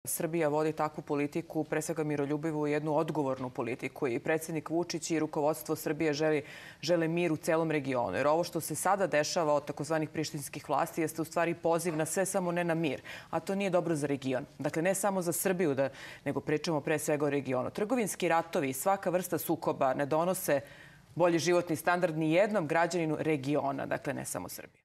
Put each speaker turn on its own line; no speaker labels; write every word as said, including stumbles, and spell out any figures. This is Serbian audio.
Srbija vodi takvu politiku, pre svega miroljubivu, jednu odgovornu politiku i predsjednik Vučić i rukovodstvo Srbije želi, žele mir u celom regionu. Jer ovo što se sada dešava od takozvanih prištinskih vlasti jeste u stvari poziv na sve, samo ne na mir. A to nije dobro za region. Dakle, ne samo za Srbiju, da, nego pričamo pre svega o regionu. Trgovinski ratovi i svaka vrsta sukoba ne donose bolji životni standard ni jednom građaninu regiona, dakle ne samo Srbije.